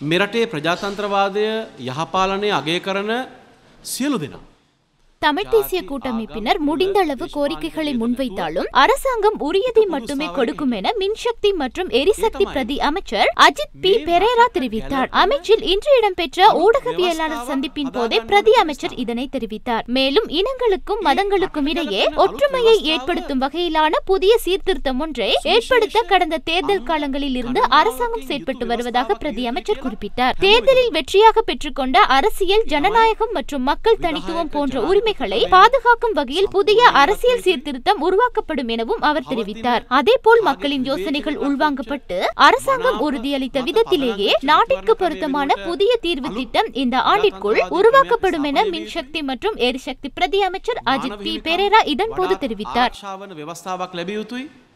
මෙරටේ ප්‍රජාතන්ත්‍රවාදය යහපාලනය අගය කරන සියලු දෙනා தமிழ் தேசிய கூட்டமைப்பினர் முடிந்த அளவு கோரிக்கைகளை முன்வைத்தாலும் அரசாங்கம் உரியதை மட்டுமே கொடுக்கும் என மின்சக்தி மற்றும் எரிசக்தி பிரதி அமைச்சர் அஜித் பி பெரேரா தெரிவித்தார். அமைச்சில் இன்று இடம்பெற்ற ஊடகவியலாளர் சந்திப்பின் போதே பிரதி அமைச்சர் இதனை தெரிவித்தார். மேலும் இனங்களுக்கும் மதங்களுக்கும் இடையே ஒற்றுமையை ஏற்படுத்தும் வகையிலான புதிய சீர்திருத்தம் ஒன்றை ஏற்படுத்த கடந்த தேர்தல் காலங்களில் இருந்து அரசாங்கம் செயற்பட்டு வருவதாக பிரதி அமைச்சர் குறிப்பிட்டார். தேர்தலில் வெற்றியாக பெற்றுக்கொண்ட அரசியல் ஜனநாயகம் மற்றும் மக்கள் தனித்துவம் போன்ற உரிமை பாதுகாக்கும் வகையில் புதிய அரசியல் சீர்திருத்தம் உருவாக்கப்படும் எனவும் அவர் தெரிவித்தார். அதேபோல் மக்களின் யோசனைகள் உள்வாங்கப்பட்டு அரசாங்கம் உறுதியளித்த விதத்திலேயே நாட்டிற்கு பொருத்தமான புதிய தீர்வு திட்டம் இந்த ஆண்டிற்குள் உருவாக்கப்படும் என மின்சக்தி மற்றும் எரிசக்தி பிரதி அமைச்சர் அஜித் பி பெரேரா இதன்போது தெரிவித்தார்.